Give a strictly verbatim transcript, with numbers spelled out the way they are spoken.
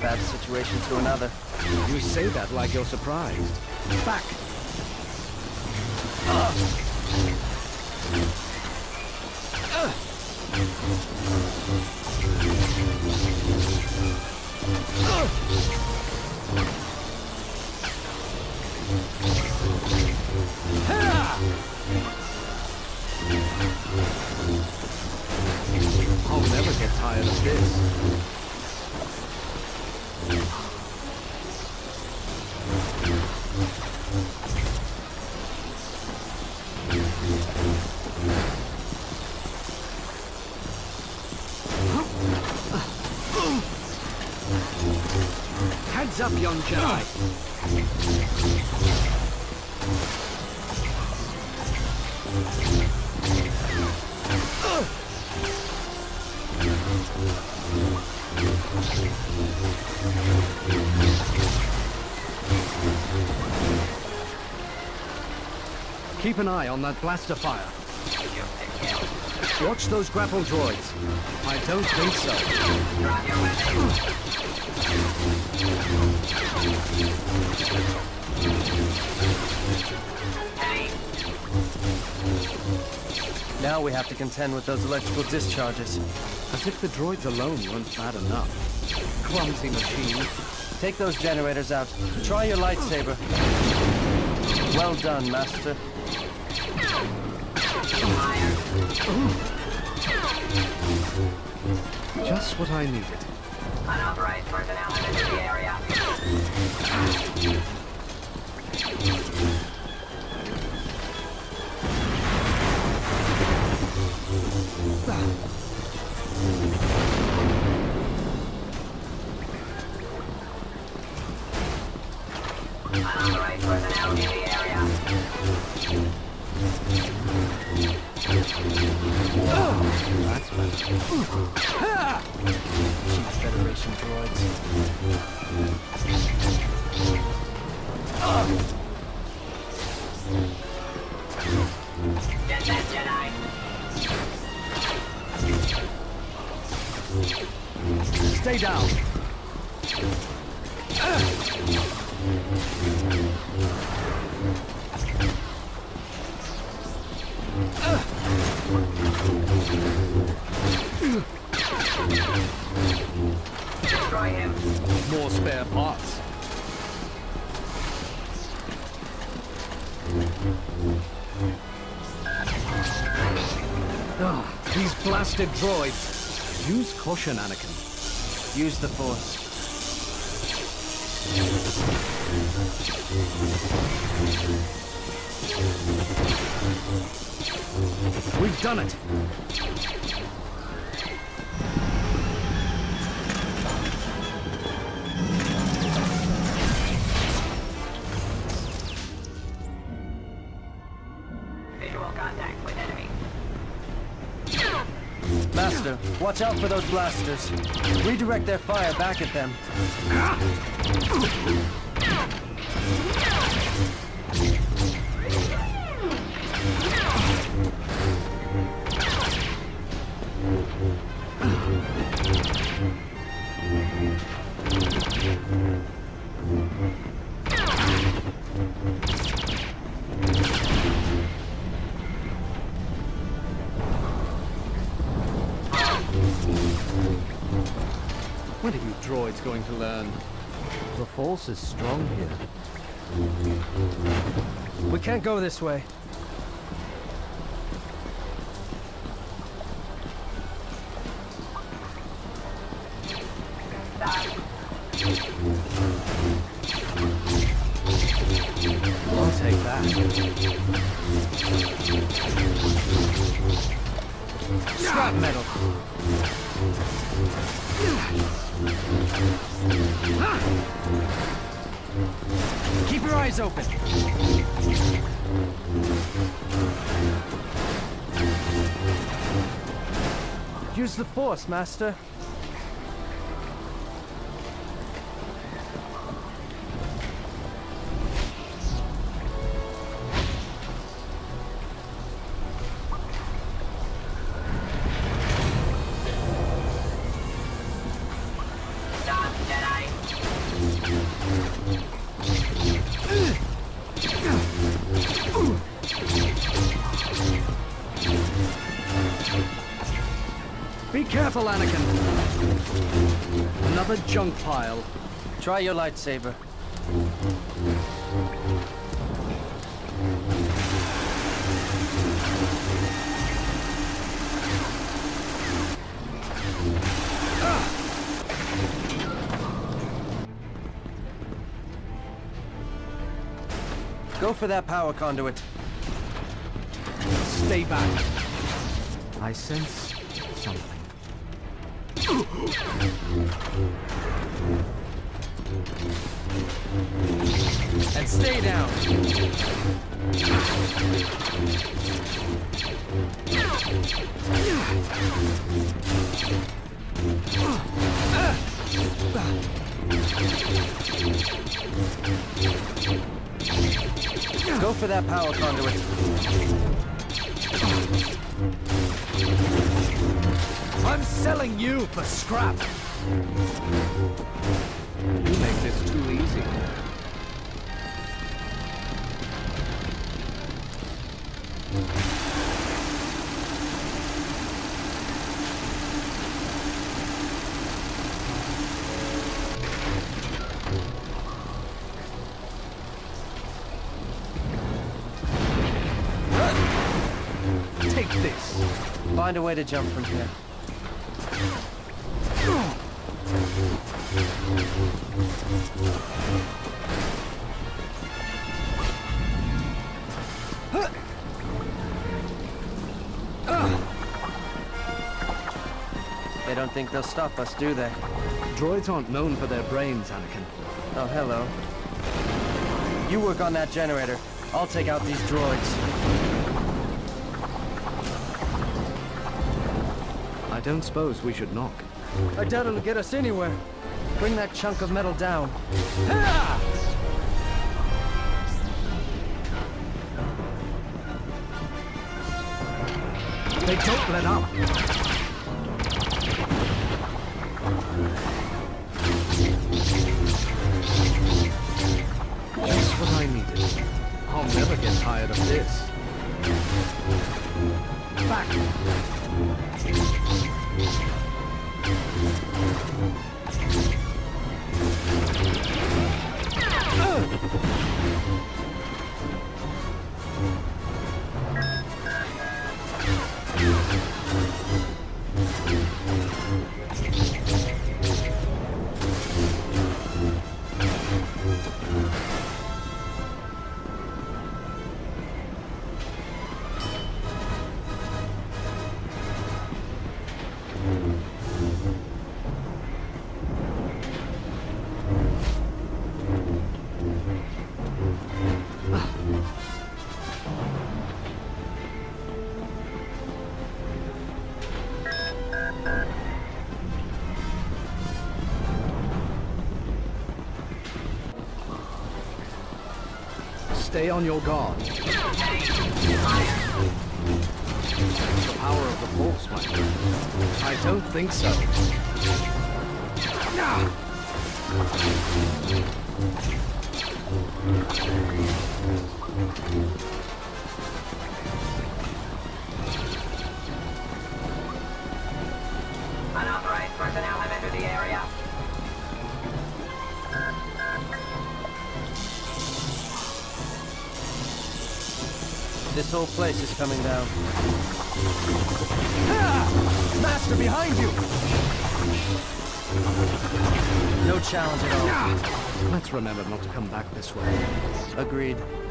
bad situation to another. You say that like you're surprised. Back! Uh. Uh. I'll never get tired of this. Heads up, young Jedi! Keep an eye on that blaster fire. Watch those grapple droids. I don't think so. Now we have to contend with those electrical discharges. As if the droids alone weren't bad enough. Clumsy machine. Take those generators out. Try your lightsaber. Well done, Master. Just what I needed. Unauthorized personnel in the area. Unauthorized personnel in the area. That's better. Cheap Federation droids. Get that Jedi! Stay down! Destroy him. More spare parts. Ah, these blasted droids. Use caution, Anakin. Use the Force. We've done it. Visual contact with enemy. Master, watch out for those blasters. Redirect their fire back at them. When are you droids going to learn? The Force is strong here. We can't go this way. I'll take that. Scrap metal. Keep your eyes open. Use the Force, Master. Stop, Jedi! Careful, Anakin! Another junk pile. Try your lightsaber. Go for that power conduit. Stay back. I sense something. And stay down. Go for that power conduit. I'm selling you for scrap. You make this too easy. Take this. Find a way to jump from here. They don't think they'll stop us, do they? Droids aren't known for their brains, Anakin. Oh, hello. You work on that generator. I'll take out these droids. I don't suppose we should knock. I doubt it'll get us anywhere. Bring that chunk of metal down. They don't let up. Just what I needed. I'll never get tired of this. Back. Stay on your guard. The power of the Force, my friend. I don't think so. Unauthorized personnel have entered the area. This whole place is coming down. Ah! Master, behind you! No challenge at all. Let's remember not to come back this way. Agreed.